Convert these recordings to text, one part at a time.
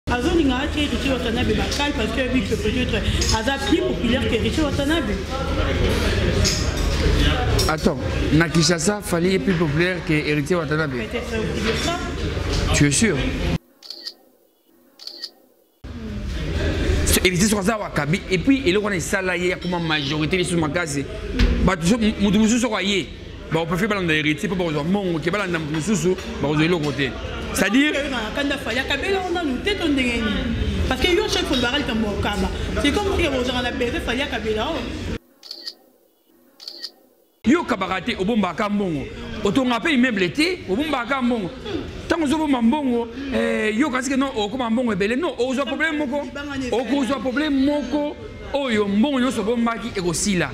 Azolinga qui est Richie Watanabe Bakal parce que vu que peut-être Aza plus populaire que Richie Watanabe. Attends, Nakishasa fallait plus populaire que Héritier Watanabe. Peut-être aussi de ça. Tu es sûr? Héritier sur ça Wakabi et puis il y a salarié comme majorité des sous-magasins. Bah tu sais sur Waye. Bah on peut faire balance d'héritier pour avoir mon qui balance dans sous bah vous l'autre côté. C'est-à-dire quand il fallait Kabela on a nous tête on dégaine. Parce que yo chef faut baral comme Kaba. C'est comme si on a la bête fallait Kabela. Yo kabarate obomba kambongo. Otonga immeuble été obomba kambongo. Tant que vous mbongo yo kasi que non okoma mbongo ebele non ozo problème moko. Okozo problème moko oyo mbongo nyonso bombaki ekosila.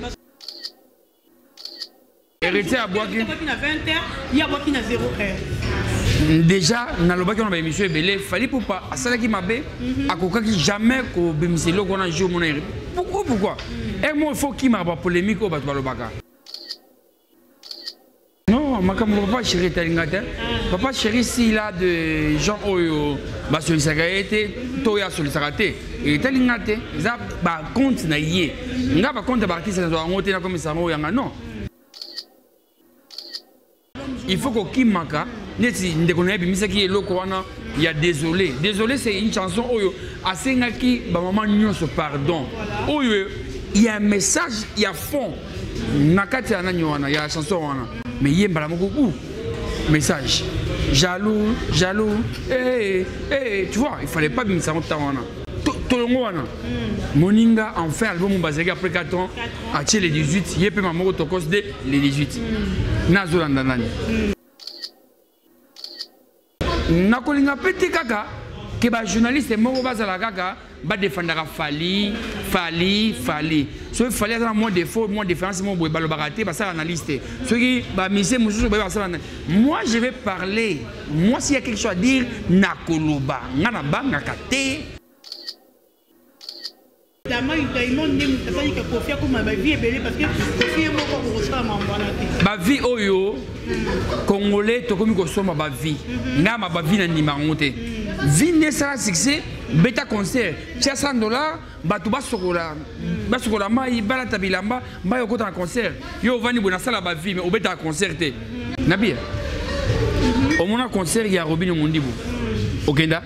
Héritier à Boaki. Il y a Boaki na 0 heure. Déjà, dans le bac on a émission ebele, fallait pour pas à ça qui m'a bé, à quoi qui jamais ko bimisi lo qu'on a joué mon air. Pourquoi? Et moi il faut qu'il m'a pas polémique au bateau le bac. Non, ma comme papa chéri talingata. Papa chéri si là de gens oyo ba sur sagaete, toya sur sagaete. Et talingate, ça ba compte na yé. Nga ba compte ba artiste na ngote na comme ça yanga non. Il faut que Kimaka, il y a désolé. Désolé, c'est une chanson où Asengaki, maman nyonso pardon. Il y a un message, il y a fond. Nakati il y a la chanson. Mais il y a un message. Jaloux, jaloux. Tu vois, il ne fallait pas bien ça. Moninga enfin album basé après 4 ans à les 18 yé pe maman tokos de les 18 nazolanda nani nakolinga pete kaka ke ba journaliste moko bazala kaka ba défendra fali so fali à moins défaut moins différence mon boy balo baraté ba ça analyste ceux qui ba mise mususu ba ça moi je vais parler moi s'il y a quelque chose à dire nakoloba ngana banga kate. Ma vie oyo congolais tokomi ko soma ba vie na ma ba vie na nimangote vie ne sera succès beta concert $100 batu basokola mai bala tabilamba ba yo kota concert yo vani bona sala ba vie mais obeta concert te na bien au mona concert ya Robin Mondibu okenda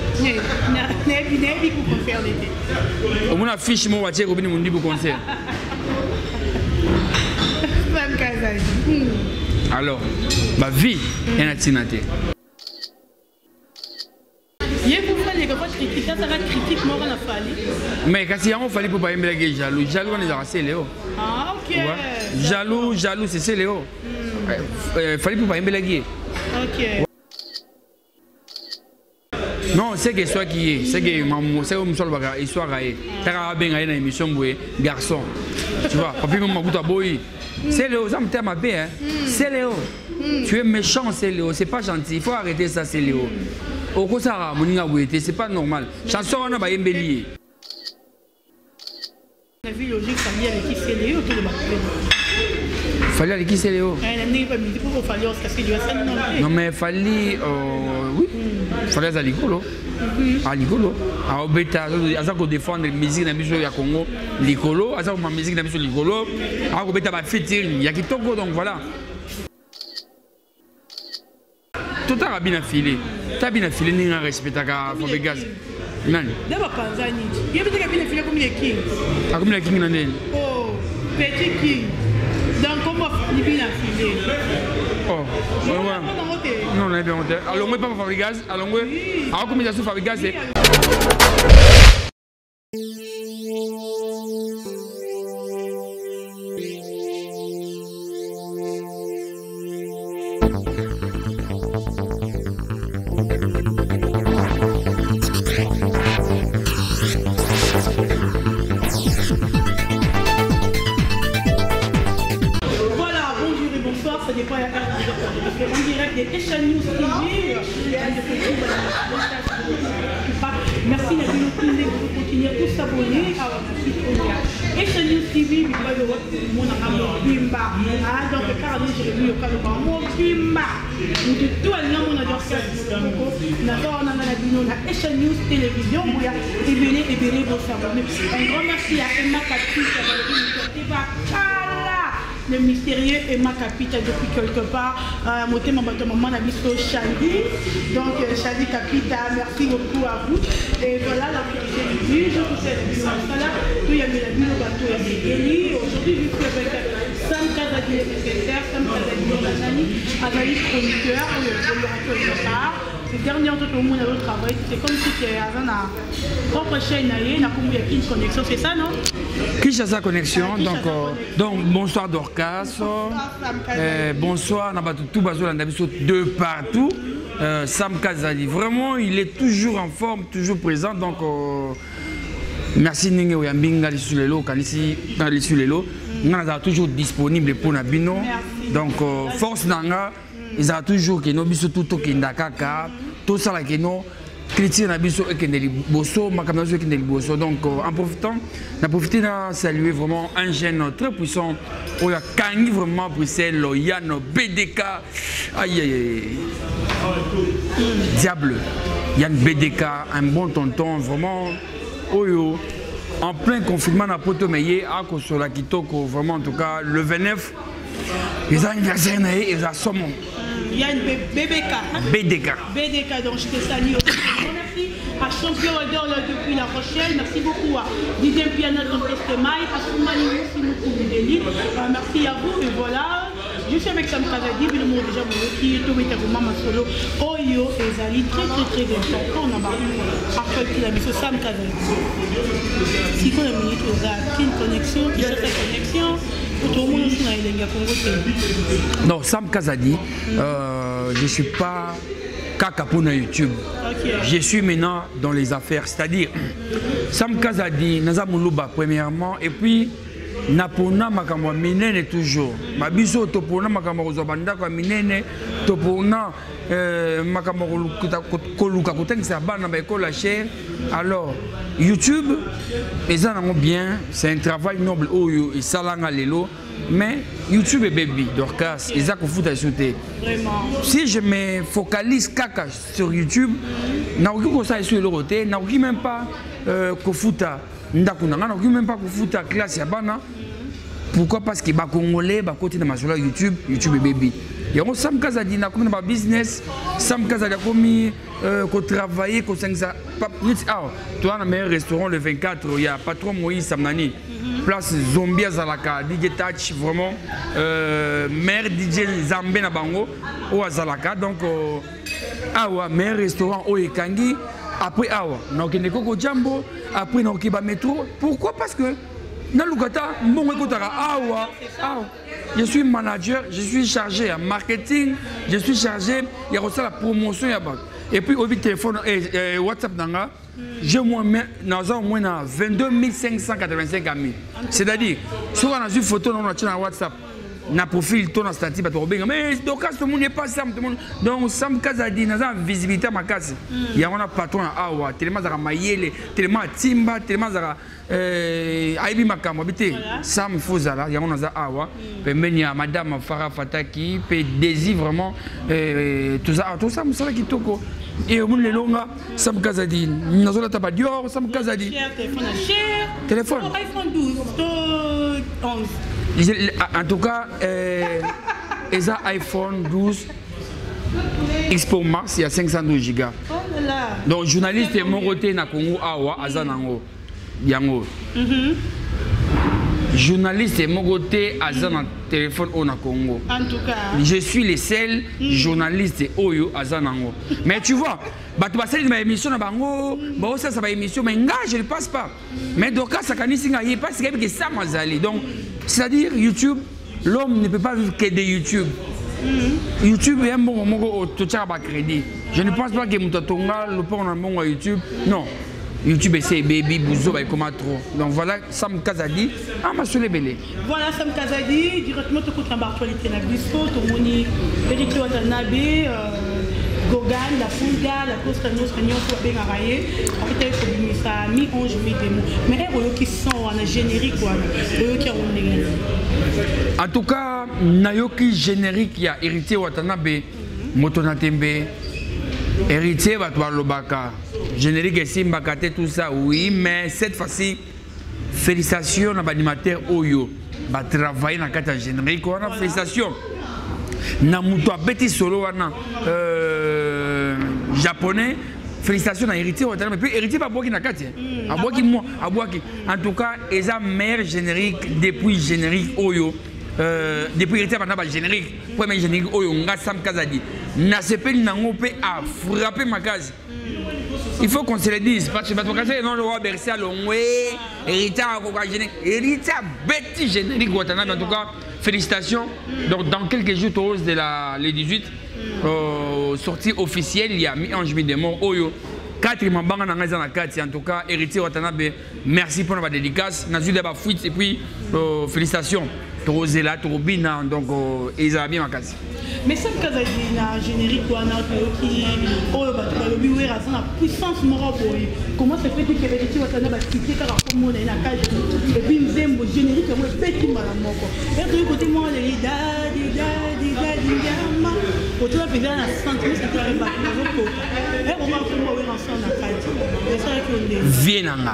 au moins affiche mon voiture Robin Mondibu concert. Alors, ma vie est natinate. Mais quand il y a un fallait pour pas aimer jaloux, jaloux on est assez Léo. Ah ok. Jaloux c'est Léo. Fallait pour pas aimer la guerre. Ok. Non, c'est que soit qui est, c'est que maman, c'est comme ça le bagage, histoire raée. T'as qu'à bien aller dans l'émission bouée, garçon. Tu vois, papi maman goûte à boy. C'est Léo, ça me t'aime à bien, c'est Léo. Tu es méchant, c'est Léo, c'est pas gentil. Il faut arrêter ça, c'est Léo. Au contraire, mon inga bouée, c'est pas normal. Chanson on a pas embelli. La vie logique, ça vient avec qui c'est Léo, tout le monde. Fallait avec qui c'est Léo? Non mais fallait, oui. Fallait à l'icolo. À l'icolo. À Obeta, à ça qu'on défend la musique dans le à Congo. L'icolo, à ça qu'on musique dans le l'icolo. À Obeta va fêter, il y a qui toco donc voilà. Tout a bien affilé. T'as bien affilé, n'y a pas respect à Fabregas. Non. D'abord Panzani. Il y a peut-être bien affilé comme les King. Ah comme les King nan. Oh, petit King. Donc comment il bien affilé? Oh, non, on est bien monté. Alors, moi, pas Fabregas. Alors, moi, alors, comme il y a sous Fabregas, c'est. En direct des Echan News TV. Merci de continuer à vous s'abonner à votre site. Action News TV, il va y avoir mon Bimba. Donc, car j'ai vu le cas de mon Bimba. Nous tout à l'heure, on a dit ça. D'abord, on a la vidéo de Action News Télévision. Où il y a Ebélé, vos abonnés. Un grand merci à Emma Capita qui va le mystérieux Emma Capita depuis quelque part. Moté mon maman a visto Chadi. Donc Chadi Capita, merci beaucoup à vous. Et voilà la petite du juge. Tout il y a mis la ville au bateau et Eli. Aujourd'hui, je suis avec Sam Kazadi, le secrétaire, Sam Kazadi, le analyste chroniqueur, le part. Ces derniers temps, tout le monde a le travail. C'est comme si tu avais une propre chaîne, une connexion, c'est ça, non? Kinshasa Connexion, donc bonsoir Dorcas, bonsoir Nabatutu Bazola Nabiso de partout, Sam Kazadi, vraiment il est toujours en forme, toujours présent, donc merci Ninge Oyambinga Lissulelo, Kanisi Lissulelo, nous sommes toujours disponibles pour Nabino, donc force Nanga, ils ont toujours que nous biso tout qui ndakaka, tout ça là que nous critique na biso et que ne bosso, makamnazo que ne bosso. Donc en profitant, on a profité de saluer vraiment un jeune très puissant, où il y a Kangi vraiment Bruxelles, Yann BDK, aïe aïe aïe, diable, Yann BDK, un bon tonton vraiment, oyo, en plein confinement na poto meye à Kosola Kitoko, vraiment en tout cas le 29, les anniversaires et les assommons. Il y a une BDK, donc je te salue aussi. Merci à Champion Odor depuis La Rochelle. Merci beaucoup à Didier Piana dans Testemai, à Soumani merci à vous. Et voilà, je suis avec Sam Kazadi, le monde déjà qui est tombé à Maman Solo. Oyo et Zali, très important. On a parfois qui a mis Sam Kazadi. Si on a mis une connexion, qui cherche la connexion. Non, Sam Kazadi, je ne suis pas kaka pour YouTube. Okay. Je suis maintenant dans les affaires, c'est-à-dire Sam Kazadi, Naza Moulouba premièrement, et puis Napona Makamwa Minene toujours. Mabiso Topona Makamwa Zobanda Minene, Topona Makamwa Koluka Koten Sabana Beko la chair. Alors, YouTube, ils en ont bien, c'est un travail noble, et salanga lelo, mais YouTube est baby, Dorcas, ils ont foutu à sauter. Si je me focalise caca sur YouTube, n'a aucun ça sur le côté, n'a aucun même pas kofuta ndakuna, n'a aucun même pas kofuta classe yabana. Pourquoi? Parce que les Congolais, les côté de ma YouTube, YouTube est baby. Il y a Sam Kazadi, il y a un business, Sam Kazadi a commis, travailler, tu as un meilleur restaurant le 24, il y a patron Moïse Samnani, place Zombie à Zalaka, DJ Touch, vraiment, maire DJ Zambé na Bango, au Zalaka, donc, meilleur restaurant au Ekangi, après, na Okeneko Jambo, après, na Okiba Métro. Pourquoi? Parce que, je suis manager, je suis chargé en marketing, je suis chargé, il y a aussi la promotion. Et puis, au téléphone et WhatsApp, j'ai au moins 22 585 amis. C'est-à-dire, si on a une photo dans WhatsApp, na profil ton statut mais donc tout le monde n'est pas Sam, tout le monde donc Sam Kazadi na visibilité ma casse il y a un patron awa tellement za mayele tellement timba tellement za aibi makambo bité Sam Fozala il y a un za awa pembeni ya madame Farah Fataki pe désir vraiment tout ça musala kitoko et au monde le longa Sam Kazadi nazola taba Dior Sam Kazadi téléphone iPhone 12 11. En tout cas, ils ont iPhone 12 X Pro Max, il y a 512 Go. Donc, journaliste et mon côté na Congo awa azanango yango. Journaliste et mon côté azan téléphone au na Congo. En tout cas, je suis le seul journaliste oyo azanango. Mais tu vois, tu vas faire une émission na bango, ça va émission mais je ne passe pas. Mais donc ça kanisinga y parce que ça mazali. Donc c'est-à-dire YouTube, l'homme ne peut pas vivre que de YouTube. YouTube est un bon moment où tu as un crédit. Je ne pense pas que Moutatonga, le port en bon YouTube. Non. YouTube c'est baby bouzo comme trop. Donc voilà Sam Kazadi ma sur les belé. Voilà Sam Kazadi directement tout contre l'actualité na Bisco, tout moni Eric Watanabe Gogan, la Funga, la Costa Nostra, Nyon, Fouabé, Garaye, après, il faut dire ça, mi-11, mi-démo. Mais il y a qui sont en générique, il y a qui ont en tout cas, Nayoki générique, il y a hérité Watanabe, Motonatembe, héritier Batoualobaka, générique et Simbakate, tout ça, oui, mais cette fois-ci, félicitations à l'animateur Oyo, va travailler dans le cadre générique, félicitations. Namuto Betty Solo, japonais, félicitations à héritier Watanabe, puis héritier va boire qui n'a qu'à en tout cas, ils ont meilleur générique depuis générique Oyo. Depuis héritier Watanabe générique, premier générique Oyo, Ngassam Kazadi. Nasepeli Nangope a frappé ma case. Il faut qu'on se le dise, parce que le nom de roi Bercy à Longwe, héritier générique, héritier Betty générique Watanabe, en tout cas, félicitations. Donc, dans quelques jours, de les 18, sortie officielle, il y a mi-ange, mi-démon, Oyo. 4 membres en tout cas, héritier Watanabe, merci pour notre dédicace. Nazu de fuite et puis félicitations. Torozela, Torobina, donc ils ont bien ma case. Mais ça, quand il y a un générique ou un autre qui est la puissance morale, comment ça fait que héritier Watanabe a quitté car comme on est la cage et puis nous aimons le générique et moi je fais tout mal à mon corps. Et de côté moi, les côté la pédale à 100 c'est très bas. Et on va faire moi ensemble la cage. C'est ça que on est. Vienanga.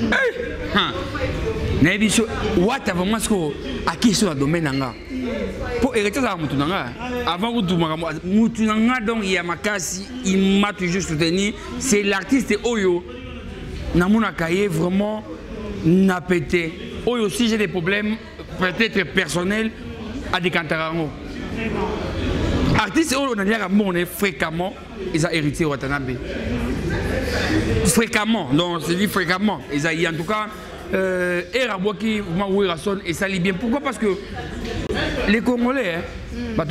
Nebiso what avant ce que à qui sur le domaine nanga. Pour hériter ça mutunanga. Avant que tout mutunanga donc il y a makasi, il m'a toujours soutenu, c'est l'artiste Oyo. Namuna Kaye vraiment n'a pété. Oyo aussi j'ai des problèmes peut-être personnels à des cantarango. Artiste Oyo n'a rien à monnaie fréquemment, ils ont hérité Watanabe. Fréquemment, donc c'est dit fréquemment. Ils ont en tout cas Eraboki et ça lit bien. Pourquoi? Parce que les Congolais, non,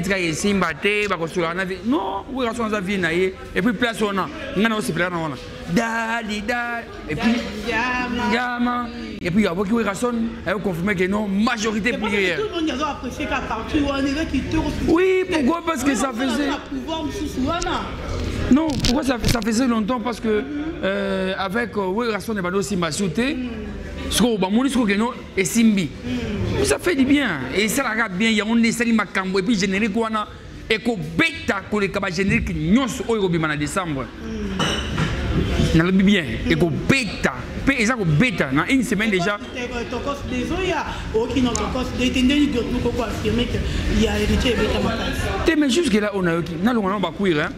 et puis place on a, aussi place on a, et puis et puis Aboki Rason a confirmé que non, majorité prière. Oui, pourquoi? Parce que ça faisait. Non, pourquoi ça faisait longtemps? Parce que avec Rason et Bado Simba Souté, ce qu'on va mourir, et Simbi. Ça fait du bien. Et ça regarde bien, il y a un essai Makambo et puis générique Wana et qu'on bêta pour les cabas génériques nyons au en décembre. On a bien. Et qu'on bêta. Et ça qu'on bêta. Dans une semaine déjà. Mais jusque là, on a eu qui? Nous allons bakouir.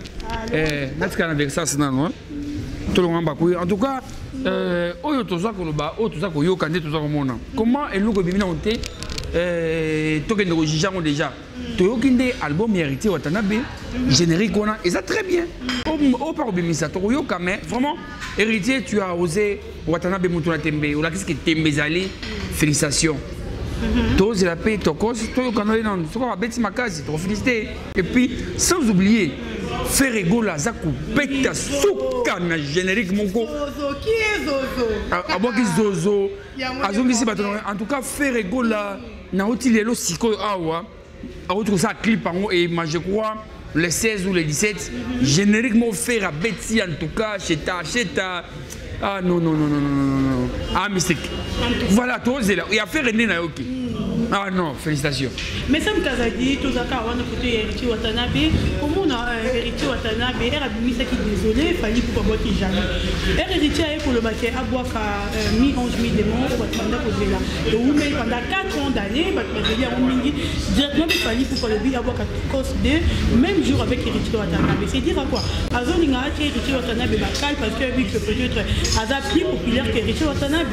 En tout cas, oyo toza koloba oyo toza koyokande toza komona comment eloko bimina onte tokende kojijango déjà toyokinde album héritier Watanabe générique wana et ça très bien au par bimisa tokoyoka mais vraiment héritier tu as osé Watanabe mutuna tembe ou la qu'est-ce que tembe zali félicitations. Tous la paix tokos toyokana non soko beti makasi to féliciter et puis sans oublier faire rigoler Zaku beta souka na générique moko qui est Zozo aboki Zozo azongi si bato en tout cas faire rigoler na otilelo siko awa a autre ça clip et je crois le 16 ou le 17 générique mo faire à Betty en tout cas chez ta ah non ah mystique voilà toi là il a fait René Nayoki. Ah non, félicitations. Mais ça me dit, tout ça, on a côté héritier Watanabe, comment on a héritier Watanabe, elle a mis ça qui désolé, il fallait pour moi qui jamais. Héritier pour le baquet à boire mi-11 mi-démon, pendant pendant 4 ans d'années, directement il fallait pour le billet à boire même jour avec héritier Watanabe. C'est dire à quoi? À zone il y a héritier Watanabe bacal parce que vu que peut-être à plus populaire qu'héritier Watanabe.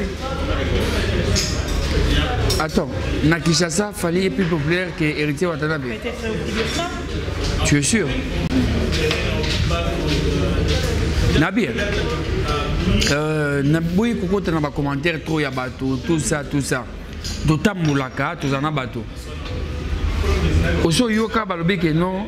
Attends, Nakishasa fallait plus populaire que héritier Watanabe. Tu es sûr? Nabir, Naboui Koko t'en a commentaire trop ya bateau, tout ça. D'autant moulaka, tout en a bateau. Aussi yoka balobi que non,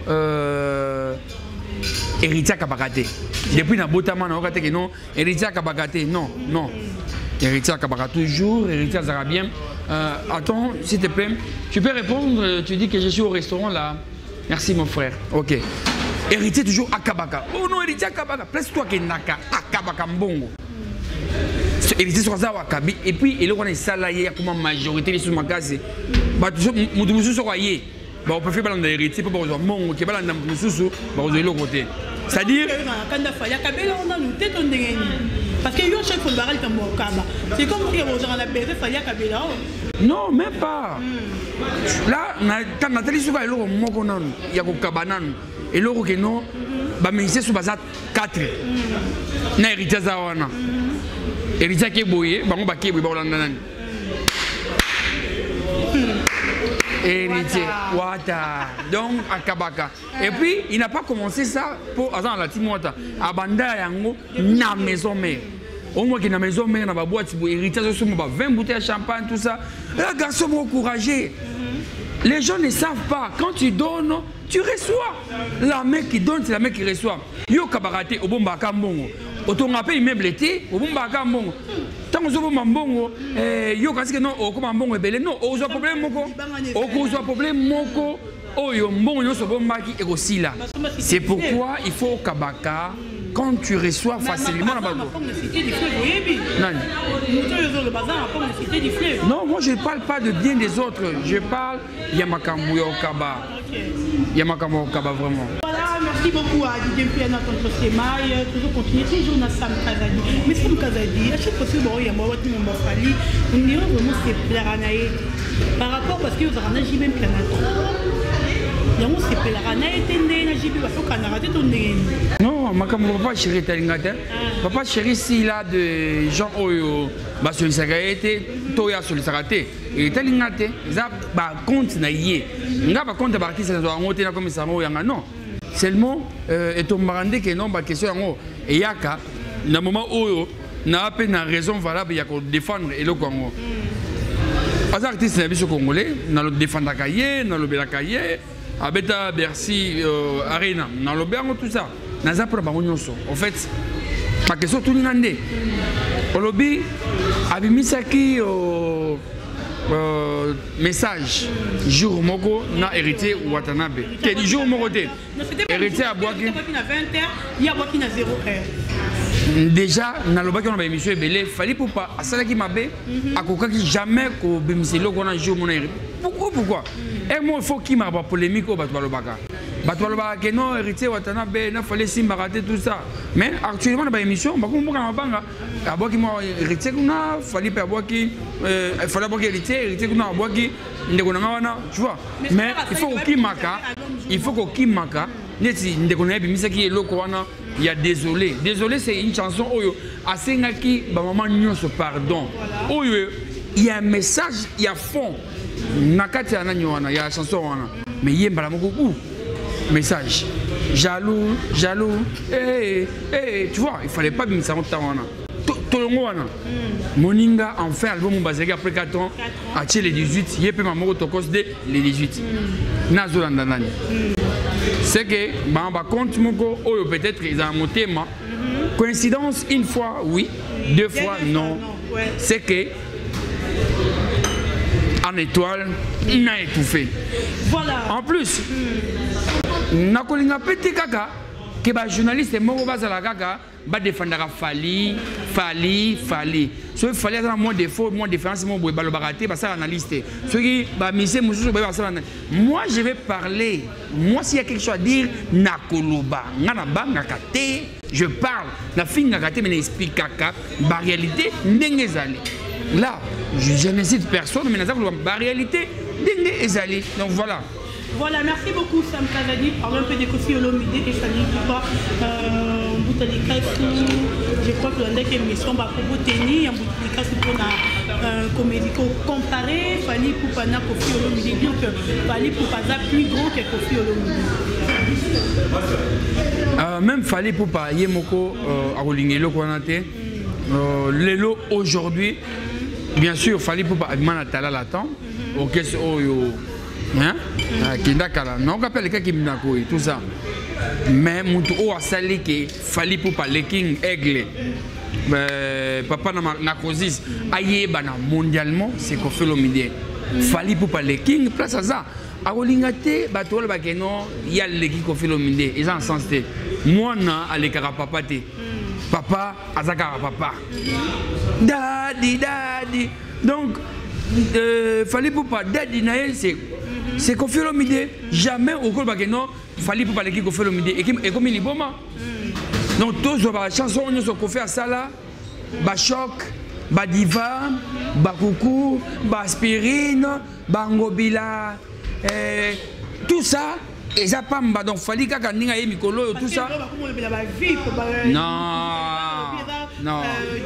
héritier Kabakate. Depuis Nabotama na okate que non, héritier Kabakate, non. Héritier Kabaka toujours, héritier Zarabien. Attends, s'il te plaît, tu peux répondre, tu dis que je suis au restaurant là. Merci mon frère. Ok. héritier toujours akabaka. Oh non, héritier akabaka. Place toi qui naka akabaka mbongo. Héritier sur ça wakabi et puis il on est salarié comme majorité sur ma case. Bah toujours mudumu sur royer. Bah on peut faire balanda héritier pour avoir mbongo qui balanda mususu bah on est l'autre côté. C'est-à-dire quand il faut y akabela on a nous tête on ndengeni. Parce que yo chef faut baral tambo kaba. C'est comme que vous dans la paix faut y akabela. Non, même pas. Là, quand Nathalie Souba est là, il y a un cabanan. Et là, il y a un ministère sur 4. Il y a un héritier. Héritier qui est boyé, il y a un héritier. Héritier, Wata. Donc, à Kabaka. Et puis, il n'a pas commencé ça pour la Timota. À Banda, il y a une maison mère. Au moins qu'il y a une maison mère dans la boîte, héritier, 20 bouteilles de champagne, tout ça. Les garçons sont encouragés. Les gens ne savent pas. Quand tu donnes, tu reçois. La mec qui donne, c'est la mec qui reçoit. Yo kabarate, au bon baka mbongo. Autant rappel immeuble été, au bon baka mbongo. Tant que vous avez mbongo, yo kasi que non, au comme mbongo belé non, au zo problème moko. Au zo problème moko. Oh yo mbongo yo so bon baki et aussi là. C'est pourquoi il faut kabaka. Quand tu reçois facilement la bague. Non, moi je ne parle pas de bien des autres. Je parle Yamakambu Okaba. Yamakambu Okaba vraiment. Voilà, merci beaucoup à Didier Mpiana, notre schéma. Toujours continuer, toujours dans Sam Kazadi. Mais Sam Kazadi, à chaque fois que il y a moi, on dirait vraiment c'est plaire à Naï. Par rapport parce que vous avez un JB Mpiana trop. Non, papa chéri Talingate. Papa chéri si là de Jean Oyo, bah sur les Toya sur les Sarate. Et Talingate, ça bah compte naïe. N'a pas compte partie ça doit monter là comme ça non. Seulement et ton marandé que non bah question en et yaka na moment Oyo n'a pas une raison valable ya ko défendre et le Congo. As artiste na biso congolais, na le défendre cahier, na le bela cahier. Abeta Bercy Arena, dans le Béarn, tout ça. Dans la en fait, la question tout le monde. Au lobby, Abimisaki message jour moko na héritier Watanabe. Quel jour moko héritier à Boaki. Il y a Boaki na 0h. Déjà, dans le bac on a émission belé, fallait pour pas à ça qui m'a bé, à quoi qui jamais qu'au bimiselo qu'on a jour mon héritier. Pourquoi? Et moi, il faut qu'il y ait une polémique au Batoualobaka. Batoualobaka, que non, héritier Watanabe, il fallait s'imbarrater tout ça. Mais actuellement, dans l'émission, il faut qu'il y ait héritier, il fallait avoir héritier, tu vois. Mais il faut qu'il y ait il y a désolé. Désolé, c'est une chanson où assez ngaki, maman nyonso pardon. Où il y a un message, il y a fond. Nakati ananywana, il y a la chanson mais il y a beaucoup message. Jaloux, tu vois, il fallait pas bien ça en temps. Tout le monde. Moninga en fait album basé après 4 ans, à les 18, il y a peu maman tokos de les 18. Nazolanda nani. C'est que bah compte moko ou peut-être ils ont monté ma coïncidence une fois oui, 2 fois non. C'est que en étoile, il a étouffé. Voilà. En plus, Nakolinga petit kaka, que les journalistes Moko Bazala kaka, va défendre Fali. Ce qui fallait avoir moins défaut, moins différence, moins de balobaraté, parce que analyste. Ce qui va miser, moi je vais parler. Moi s'il y a quelque chose à dire, Nakoloba, Nanaba, Nakate, je parle. La fille Nakate, mais n'explique kaka, la réalité, n'engezali. Là, je n'incite personne, mais la réalité, n'engezali. Donc voilà. Voilà, merci beaucoup Sam Kazadi. Parlons un peu de Kofi Olomide et Fanny Poupa. Je crois que l'on a une émission pour Bouteni, en Boutalika, c'est pour la comédie comparée. Fanny Poupa na Kofi Olomide, dire que Fanny Poupa est plus grand que Kofi Olomide. Même Fanny Poupa, Yemoko, à Rolingelo, Lelo aujourd'hui, bien sûr, Fanny Poupa, Manatala l'attend. Ok, hein? Kindakala, non, on appelle les cas qui me tout ça. Mais mon tour a sali que fallait pour parler king aigle. Papa n'a causé aïe mondialement, c'est qu'on fait le midi. Fallait pour parler king place à ça. akolingate bato wala bakeno ya leki Koffi Olomide eza en sens te mwana alekaka papa te papa azakaka papa dadi donc Fally Ipupa dadi na ye c'est Koffi Olomide jamais okolo bakeno Fally Ipupa leki Koffi Olomide ekomi liboma donc tozwa ba chanson nyonso Koffi asala ba choc ba diva ba kuku ba aspirine ba ngobila tout ça et ça pamba donc Fally kaka ninga ye mikolo tout ça non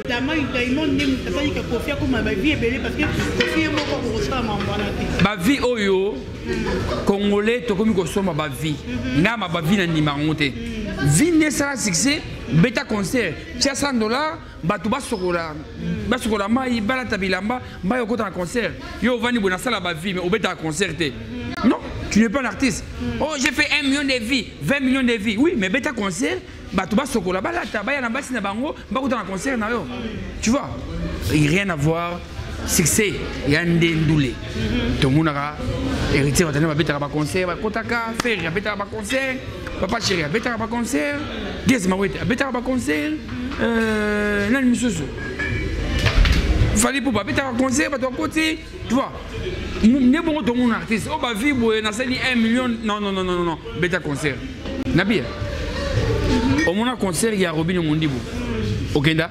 ba vie oyo congolais tokomi kosoma ba vie ngama ba vie na nimango te vie ne sera succès beta concert tia $100 bato basokola mai balata bilamba mba yokota na concert yo vani bona sala ba vie mais obeta concert te non tu n'es pas un artiste oh j'ai fait 1 million de vies 20 millions de vies oui mais beta concert bato basokola balata baya na basi na bango bakota na concert na yo tu vois rien à voir succès yande ndule to munaka héritier batana babeta ba concert bakotaka faire babeta ba concert papa chéri abetaka ba concert Gezi Mawete abetaka ba concert nani misusu Fally Ipupa abetaka concert bato côté tu vois ne bon to mon artiste oh ba vibo na sali 1 million non beta concert nabia au mon concert il y a Robin Mondibo okenda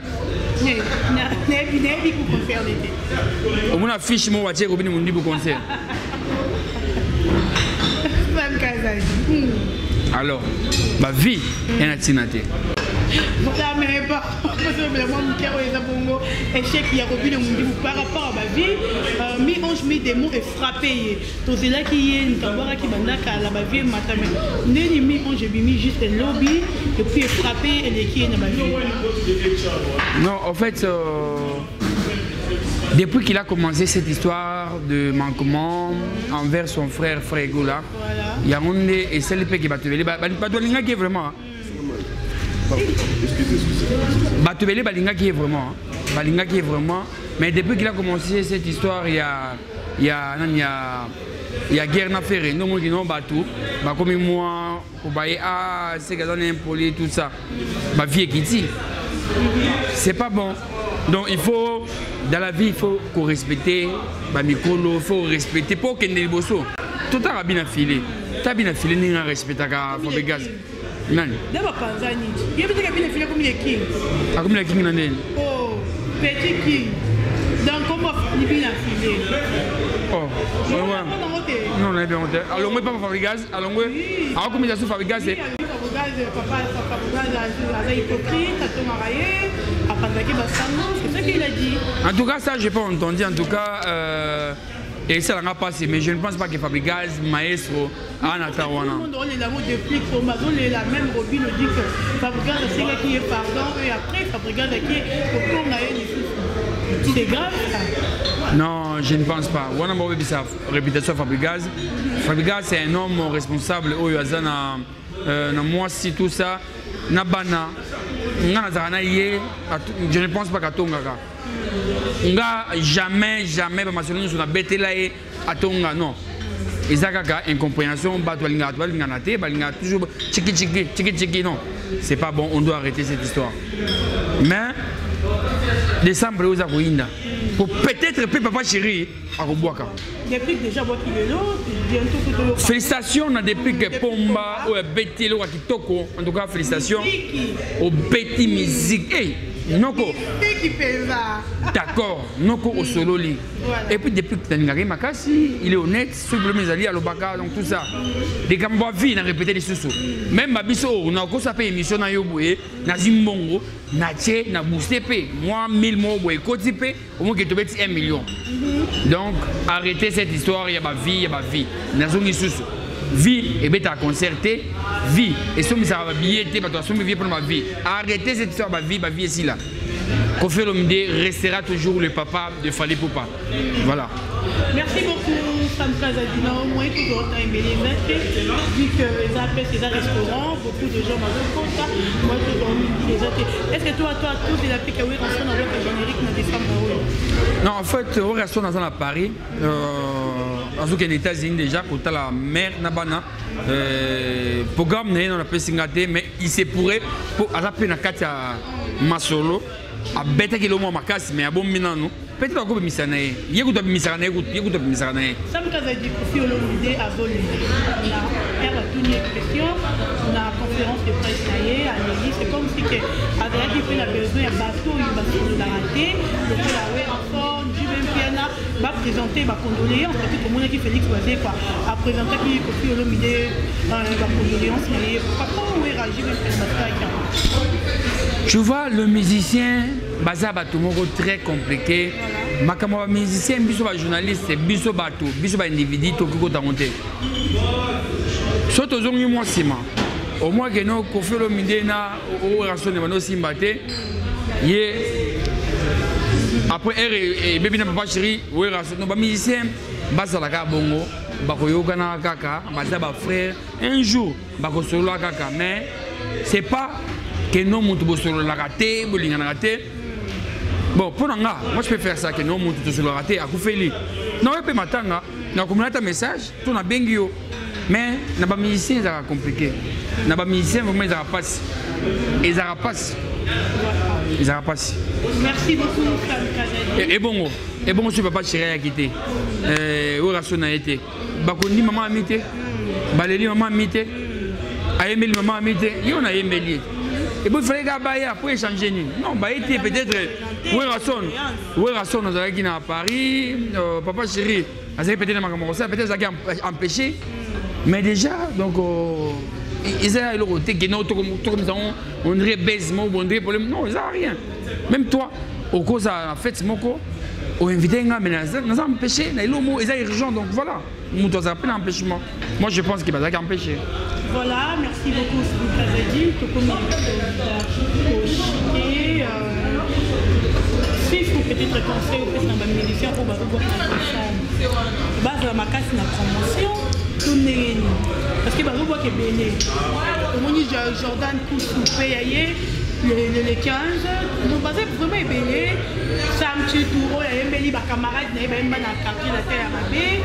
au mon affiche mo watie Robin Mondibo concert alors, ma vie est un tinaté. Par rapport à ma vie, mi-ange, mi-démon est frappé. Donc c'est là qu'il y a une cabara qui m'a dit la vie matin. N'est mi-ange, j'ai mis juste un lobby et puis est frappé et qui est dans ma vie. Non, en fait, depuis qu'il a commencé cette histoire de manquement envers son frère Frégola, il y a un et celle qui va te veiller, qui est vraiment. Balinga qui est vraiment. Balinga qui est vraiment. Mais depuis qu'il a commencé cette histoire, il y a guerre à faire. Non, non, bateau. Comme moi, c'est que j'en ai impoli, tout ça. Ma vie est quittée. C'est pas bon. Donc il faut, dans la vie, il faut qu'on respecte Bamikolo, il faut respecter pour qu'il y ait des bossos. Tout a bien filé. Tu as bien filé, il respecte à Fabregas. Non. D'abord, Tanzanie. Il y a bien filé comme les kings. Ah, comme les kings, oh, petit king. Donc, comment il bien filé? Oh, non, on est bien monté. Alors, moi, pas Fabregas. Alors, moi, alors, comment il y a sous Fabregas? En tout cas, ça, je n'ai pas entendu. En tout cas, et ça n'a pas passé. Mais je ne pense pas que Fabregas, Maestro, Anata Wana. La même Robin dit que Fabregas, c'est qui est pardon, et après, Fabregas, qui est au c'est grave ça? Non, je ne pense pas. Wana Mbobe sa réputation Fabregas. Fabregas, c'est un homme responsable. Na moi si tout ça na bana je ne pense pas qu'à Tonga jamais ba masoloni sur na betela e atonga non ezaka incompréhension balinga na te balinga toujours tchiki non c'est pas bon, on doit arrêter cette histoire. Mais décembre aux Agoïna pour peut-être papa chéri à Roboaka. Depuis déjà votre bientôt. Félicitations depuis que Pomba ou Betty qui toko en tout cas félicitations au Betty musique. Hey, Noko. D'accord, Noko au solo li. Et puis depuis que Taningari Makasi, il est honnête, sur le mes à l'Obaka, donc tout ça. Des Gamboa vie, on a répété les sous. Même Mabiso, on a encore sa émission na Yoboué, na Zimbongo, na Tché, na Boussepe, moi 1000 mots, Kotipe, au moins que tu mettes 1 million. Donc arrêtez cette histoire, il y a ma vie, na zone sous. Vie et bête à concerter, vie et somme ça va billet, vie pour ma vie. Arrêtez cette histoire, ma vie est ici là. Koffi Olomide restera toujours le papa de Fally Ipupa. Voilà. Merci beaucoup, Sam Kazadina. Moi, toujours autant aimé les maîtres. Vu que les appels, c'est un restaurant, beaucoup de gens m'ont comme ça. Moi, toujours les autres. Est-ce que toi, tous les appels qui ont rentré dans le générique dans décembre? Non, en fait, on reste dans un à Paris. aux États-Unis déjà, quand la mère Nabana, programme n'est on a pas singaté, mais il se pourrait pour à la peine à Masolo, à bête qui l'homme macasse, mais à bon minano. Peut-être que misanae, il y a que misanae, il y a que misanae. Ça me casse du coup sur l'idée à voler. On a fait toute une question, on a conférence de presse à l'église, c'est comme si que avec qui fait la besoin un bateau, il va se la rater, le fait la ouais enfant, du même piana, va présenter, va condoléances, parce que comme on a dit Félix Oisé quoi, à présenter qui sur l'idée, va condoléances, mais pourquoi on est réagi même tu vois le musicien, Bazaba Tomoro très compliqué. Makamwa musicien, biso ba journaliste, biso bato, biso ba individu to ko ta monter. Soto zongi moi sima. Au moins que no ko felo midena o rasone bano simbate. Ye après et bébé na papa chéri, o rasone no ba musicien, bazala ka bongo, ba ko yoga na kaka, bazaba frère, un jour ba ko solo kaka, mais c'est pas que non mon tout solo la raté, bolinga na raté. Bon, pour moi je peux faire ça, que non, mon tout se le rater, à Koufeli. Non, je peux m'attendre, dans un message, tout n'a bien guillot. Mais, n'a pas musicien, ça va compliqué. N'a pas musicien, vraiment, ils rapassent. Ils rapassent. Ils rapassent. Merci beaucoup, et bon, je ne peux pas chérir à quitter. Où est-ce qu'on a été? Bakondi, maman a mité. Baléli, maman a mité. Aémeli, maman a mité. Il y en a Aémeli. Et puis il fallait gagner pour échanger. Non, bah était peut-être où est Rasson nous avons à Paris, papa chéri, peut-être peut-être ça a empêché. Mais déjà donc ils ont le côté que nous on dirait baisement, on dirait problème. Non, ils n'ont rien. Même toi, au cause en fait moko, on invité un gars mais nous avons empêché, ils ont urgent donc voilà. Nous avons appelé un empêchement. Moi je pense qu'il va y empêcher. Voilà, merci beaucoup ce que vous avez dit. S'il faut peut-être conseil au président de la médiation pour voir base de ma casse la promotion, tout n'est parce que vous voyez que Béné, au Jordan Koussou payé le 15, nous basons vraiment Béné, Sam Titouro, et Mbeli, ma camarade, n'a pas quartier la terre à Mabé.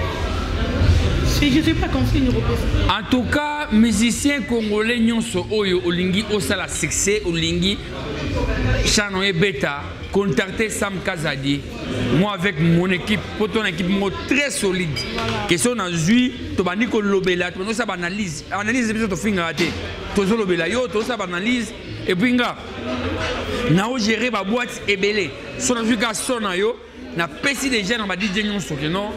Je ne sais pas comment c'est une repose. En tout cas, musiciens congolais nyonso oyo olingi osala succès olingi chano et beta contacter Sam Kazadi. Moi avec mon équipe, pour ton équipe très solide. Question na zui to bani ko lobela, to ça analyse. Analyse c'est to finga raté. To zo lobela yo, to ça analyse et puis nga na o gérer ba boîte ebelé. So na zui ka sona yo. Na pesi déjà na ba DJ nyonso ke non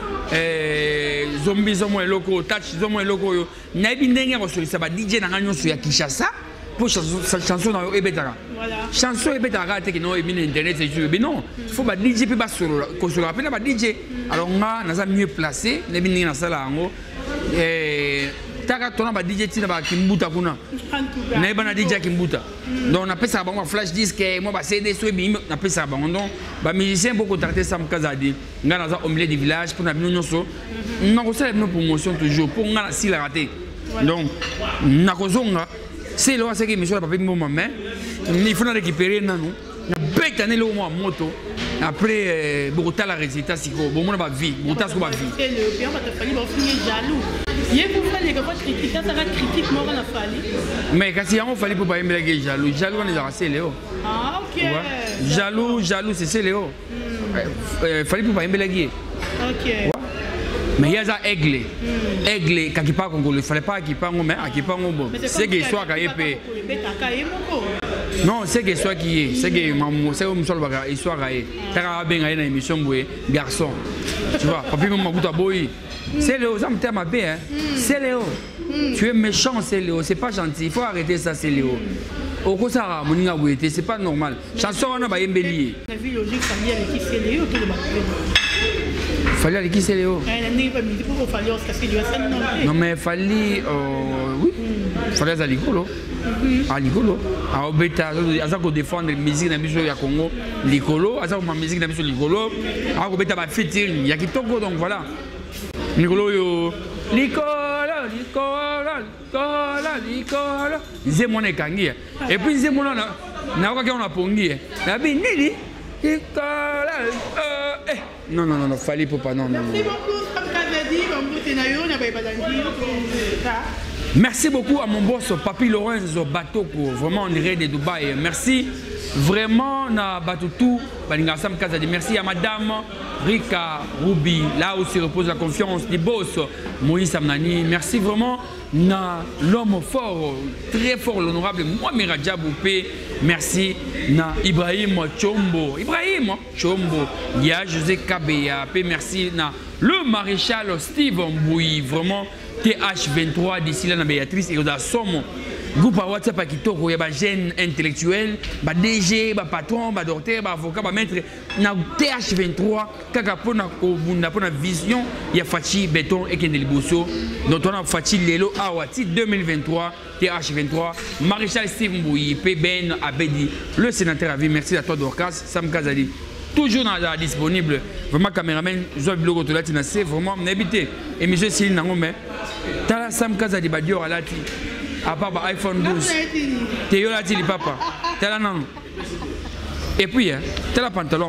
zombie zomo eloko touch zomo eloko yo na bi ndenge ko solisa ba DJ na nyonso ya Kinshasa pour chanson na yo ebetaka chanson ebetaka te ke non e mine internet c'est sûr mais non faut ba DJ pe ba solo ko solo apena ba DJ alors nga na za mieux placé na bi ndenge na sala ngo taka tona ba DJ tina ba kimbuta kuna na eba na DJ kimbuta donc on appelle ça bon flash disque moi ba CD so bi on appelle ça bon donc ba musicien pour contacter Sam Kazadi nga na za au milieu du village pour na bino nyonso na ko sala une promotion toujours pour nga si la raté donc na ko zonga c'est là c'est que monsieur la papier moment mais il faut na récupérer nanu na bête ne le moi moto après beaucoup la résultat siko bon on va vie monter sur ba vie c'est le bien va te falloir ba finir jaloux. Il faut faire les gars critiquer, ça va critique moi on a fallu. Mais quand il y a on fallait pour pas aimer jaloux, jaloux on est assez Léo. Ah OK. Jaloux c'est Léo. Fallait pour pas aimer la guerre. OK. Mais il y a ça aigle. Aigle quand il part Congo, il fallait pas qu'il parte mais qu'il part bon. C'est que soit qu'il épée. Non, c'est que soit qui est, c'est que maman, c'est comme ça le bagage, histoire gaé. T'as bien gaé dans l'émission boué, garçon. Tu vois, papi maman goûte à boy. C'est Léo, ça me terme à paix, hein. C'est Léo. Tu es méchant, c'est Léo. C'est pas gentil. Il faut arrêter ça, c'est Léo. Au contraire, mon inga boué, c'est pas normal. Chanson on a pas embelli. La vie logique, ça vient avec qui c'est Léo, tout le monde. Fallait avec qui c'est Léo. Non mais fallait oui. Fallait à l'icolo. À l'icolo. À Obeta, à ça qu'on défendre la musique dans le ya Congo. L'icolo, à ça qu'on musique dans le l'icolo. À Obeta va featuring. Il y a qui toko donc voilà. L'icolo yo. L'icolo, l'icolo. Ils aiment mon ékangi. Et puis ils aiment mon na quoi qu'on a pongi. La binili. Non, fallait pour pas, non. Merci beaucoup, Merci beaucoup à mon boss, Papi Lorenzo Batoko, vraiment on dirait de Dubaï. Merci vraiment à Batoutou, merci à madame Rika Ruby, là où se repose la confiance du boss, Moïse Amnani. Merci vraiment à l'homme fort, très fort, l'honorable Mohamed Boupé. Merci à Ibrahim Chombo. Ibrahim Chombo, il y a José Kabeya. Merci à le maréchal Steve Mbouy, vraiment TH23 d'ici là, Béatrice et Oda Somo. Groupe à WhatsApp à Kitoko, il y a des jeunes intellectuels, des DG, des patrons, des docteurs, des avocats, des maîtres. Dans TH23, quand on a une vision, il y a Fachi Béton et Kendeli Bosso. Donc on a Fachi Lelo Awati 2023, TH23, Maréchal Steve Mbouy, PBN Abedi, le sénateur à vie. Merci à toi Dorcas, Sam Kazali. Toujours disponible. Vraiment, caméraman, je vais vous dire que c'est vraiment n'habité. Et monsieur Céline Nangomé, tu as Sam Kazali Badio à l'ati. À part iPhone 12. Tu es là, tu es papa. Tu es là, non. Et puis, tu as la pantalon.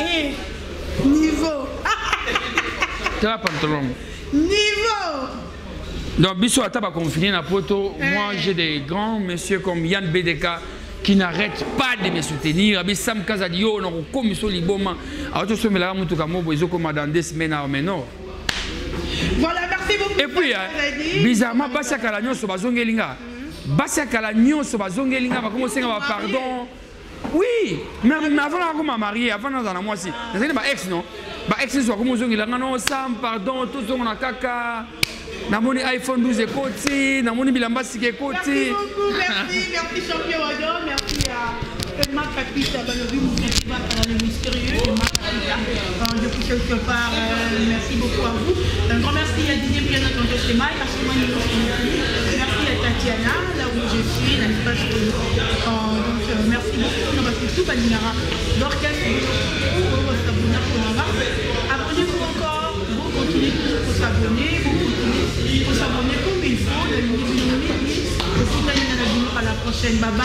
Niveau. Tu as la pantalon. Niveau. Donc, bisous à table à confiner la photo. Moi, j'ai des grands messieurs comme Yann BDK qui n'arrête pas de me soutenir. Sam Kazadio, on a commission liboma. Alors, tout ce que là, tout comme moi, dans 2 semaines, mais non. Voilà, merci beaucoup. Et puis, bizarrement, Bassia Kalagnon sur Bazongelinga. Bassia Kalagnon sur Bazongelinga va commencer à pardon. Oui, mais avant de me marier, avant de me marier, c'est ma ex, non? Ma ex, soit comme Bazongelinga, non, Sam, pardon, tout ce qu'on a caca. Na moni iPhone 12 et côté, na moni bilamba sike côté. Merci beaucoup, merci champion Wado, merci à Emma Papita, le mystérieux, Emma Papita, depuis quelque part, merci beaucoup à vous. Un grand merci à Didier Piano dans le schéma, merci à Tatiana, là où je suis, dans l'espace. Donc merci beaucoup, on va faire tout Balinara, l'orchestre, abonnez-vous encore, vous continuez toujours pour s'abonner, il faut s'abonner comme il faut. À la prochaine. Bye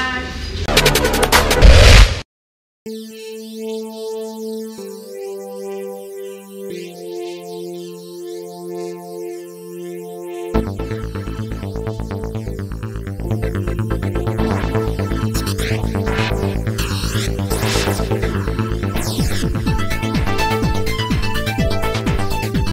bye.